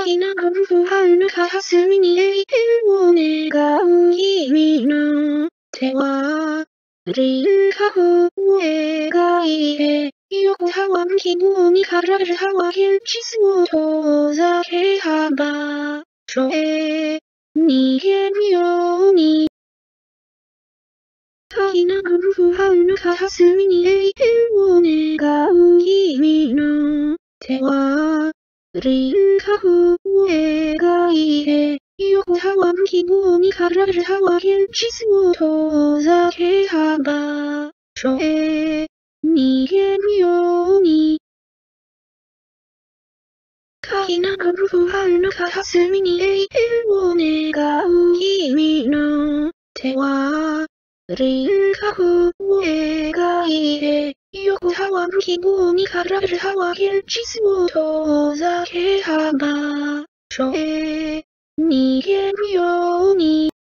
いなく不安の片隅に永遠を願う君の手は輪郭を描いて横たわる希望に駆られたは現実を遠ざけ幅所へ逃げるようにいなく不安の片隅に永遠を願う君の手は輪郭を描いて横たわる希望に駆られたは現実を遠ざけ幅所へ逃げるようにいなく不安の片隅に永遠を願う君の手は輪郭を描いて横たわる希望に駆られたは現実を遠ざけ幅所へ逃げるように